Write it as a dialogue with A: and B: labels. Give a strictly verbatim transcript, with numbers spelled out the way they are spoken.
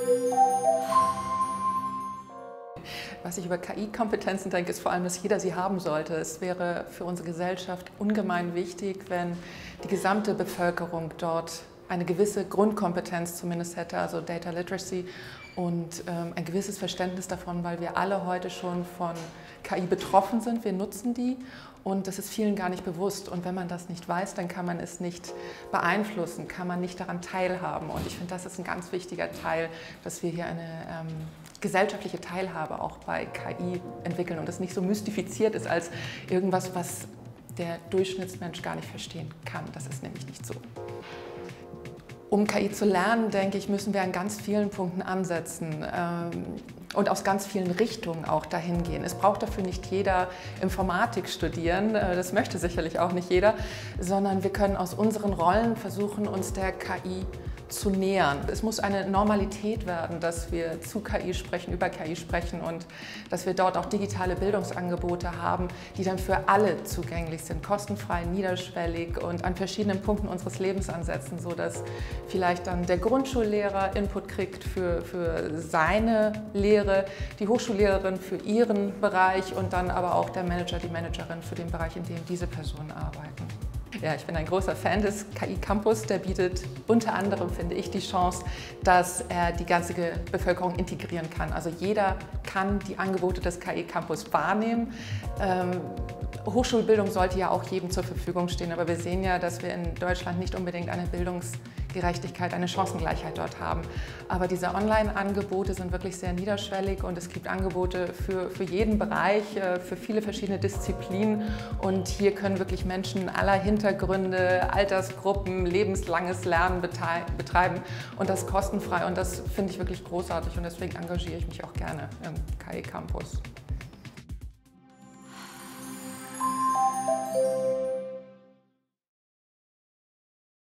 A: Was ich über K I-Kompetenzen denke, ist vor allem, dass jeder sie haben sollte. Es wäre für unsere Gesellschaft ungemein wichtig, wenn die gesamte Bevölkerung dort eine gewisse Grundkompetenz zumindest hätte, also Data Literacy und ähm, ein gewisses Verständnis davon, weil wir alle heute schon von K I betroffen sind. Wir nutzen die und das ist vielen gar nicht bewusst. Und wenn man das nicht weiß, dann kann man es nicht beeinflussen, kann man nicht daran teilhaben. Und ich finde, das ist ein ganz wichtiger Teil, dass wir hier eine ähm, gesellschaftliche Teilhabe auch bei K I entwickeln und das nicht so mystifiziert ist als irgendwas, was der Durchschnittsmensch gar nicht verstehen kann. Das ist nämlich nicht so. Um K I zu lernen, denke ich, müssen wir an ganz vielen Punkten ansetzen ähm, und aus ganz vielen Richtungen auch dahin gehen. Es braucht dafür nicht jeder Informatik studieren, äh, das möchte sicherlich auch nicht jeder, sondern wir können aus unseren Rollen versuchen, uns der K I zu nähern. Es muss eine Normalität werden, dass wir zu K I sprechen, über K I sprechen und dass wir dort auch digitale Bildungsangebote haben, die dann für alle zugänglich sind, kostenfrei, niederschwellig und an verschiedenen Punkten unseres Lebens ansetzen, sodass vielleicht dann der Grundschullehrer Input kriegt für, für seine Lehre, die Hochschullehrerin für ihren Bereich und dann aber auch der Manager, die Managerin für den Bereich, in dem diese Personen arbeiten. Ja, ich bin ein großer Fan des K I-Campus. Der bietet unter anderem, finde ich, die Chance, dass er die ganze Bevölkerung integrieren kann. Also jeder kann die Angebote des K I-Campus wahrnehmen. Ähm, Hochschulbildung sollte ja auch jedem zur Verfügung stehen, aber wir sehen ja, dass wir in Deutschland nicht unbedingt eine Bildungsgerechtigkeit, eine Chancengleichheit dort haben. Aber diese Online-Angebote sind wirklich sehr niederschwellig und es gibt Angebote für, für jeden Bereich, für viele verschiedene Disziplinen und hier können wirklich Menschen aller Hintergründe, Altersgruppen, lebenslanges Lernen betreiben und das kostenfrei und das finde ich wirklich großartig und deswegen engagiere ich mich auch gerne im K I-Campus.